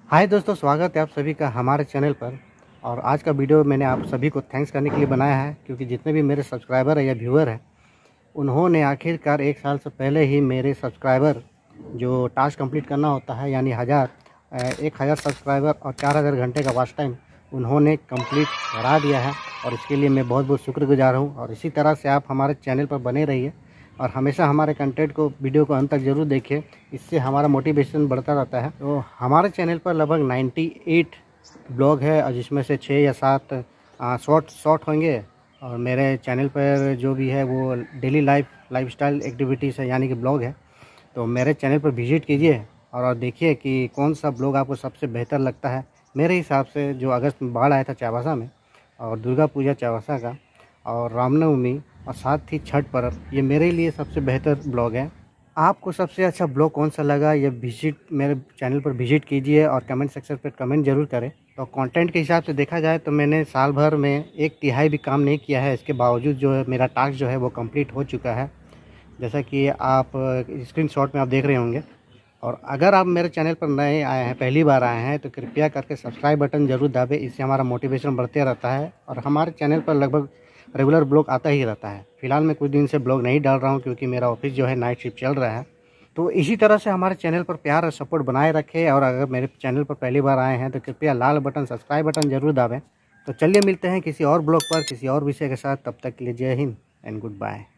हाय दोस्तों, स्वागत है आप सभी का हमारे चैनल पर। और आज का वीडियो मैंने आप सभी को थैंक्स करने के लिए बनाया है, क्योंकि जितने भी मेरे सब्सक्राइबर है या व्यूअर हैं, उन्होंने आखिरकार 1 साल से पहले ही मेरे सब्सक्राइबर जो टास्क कंप्लीट करना होता है, यानी 1000 सब्सक्राइबर और 4000 घंटे का वॉच टाइम उन्होंने कंप्लीट करा दिया है। और इसके लिए मैं बहुत बहुत शुक्रगुजार हूँ। और इसी तरह से आप हमारे चैनल पर बने रहिए और हमेशा हमारे कंटेंट को, वीडियो को अंत तक ज़रूर देखिए। इससे हमारा मोटिवेशन बढ़ता रहता है। तो हमारे चैनल पर लगभग 98 ब्लॉग है, और जिसमें से 6 या 7 शॉर्ट होंगे। और मेरे चैनल पर जो भी है वो डेली लाइफस्टाइल एक्टिविटीज़ है, यानी कि ब्लॉग है। तो मेरे चैनल पर विजिट कीजिए और देखिए कि कौन सा ब्लॉग आपको सबसे बेहतर लगता है। मेरे हिसाब से जो अगस्त में बाढ़ आया था चाईबासा में, और दुर्गा पूजा चाईबासा का, और रामनवमी, और साथ ही छठ पर्व, ये मेरे लिए सबसे बेहतर ब्लॉग है। आपको सबसे अच्छा ब्लॉग कौन सा लगा, ये मेरे चैनल पर विजिट कीजिए और कमेंट सेक्शन पर कमेंट ज़रूर करें। तो कंटेंट के हिसाब से देखा जाए तो मैंने साल भर में 1/3 भी काम नहीं किया है। इसके बावजूद जो है मेरा टास्क जो है वो कंप्लीट हो चुका है, जैसा कि आप स्क्रीनशॉट में आप देख रहे होंगे। और अगर आप मेरे चैनल पर नए आए हैं, पहली बार आए हैं, तो कृपया करके सब्सक्राइब बटन ज़रूर दबाएं। इससे हमारा मोटिवेशन बढ़ते रहता है। और हमारे चैनल पर लगभग रेगुलर ब्लॉग आता ही रहता है। फ़िलहाल मैं कुछ दिन से ब्लॉग नहीं डाल रहा हूँ, क्योंकि मेरा ऑफिस जो है नाइट शिफ्ट चल रहा है। तो इसी तरह से हमारे चैनल पर प्यार और सपोर्ट बनाए रखें। और अगर मेरे चैनल पर पहली बार आए हैं तो कृपया लाल बटन, सब्सक्राइब बटन ज़रूर दबाएँ। तो चलिए मिलते हैं किसी और ब्लॉग पर, किसी और विषय के साथ। तब तक के लिए जय हिंद एंड गुड बाय।